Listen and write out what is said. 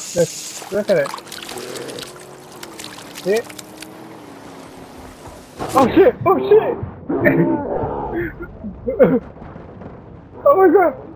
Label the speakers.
Speaker 1: Look at it. See it? Oh shit! Oh shit! Oh my god!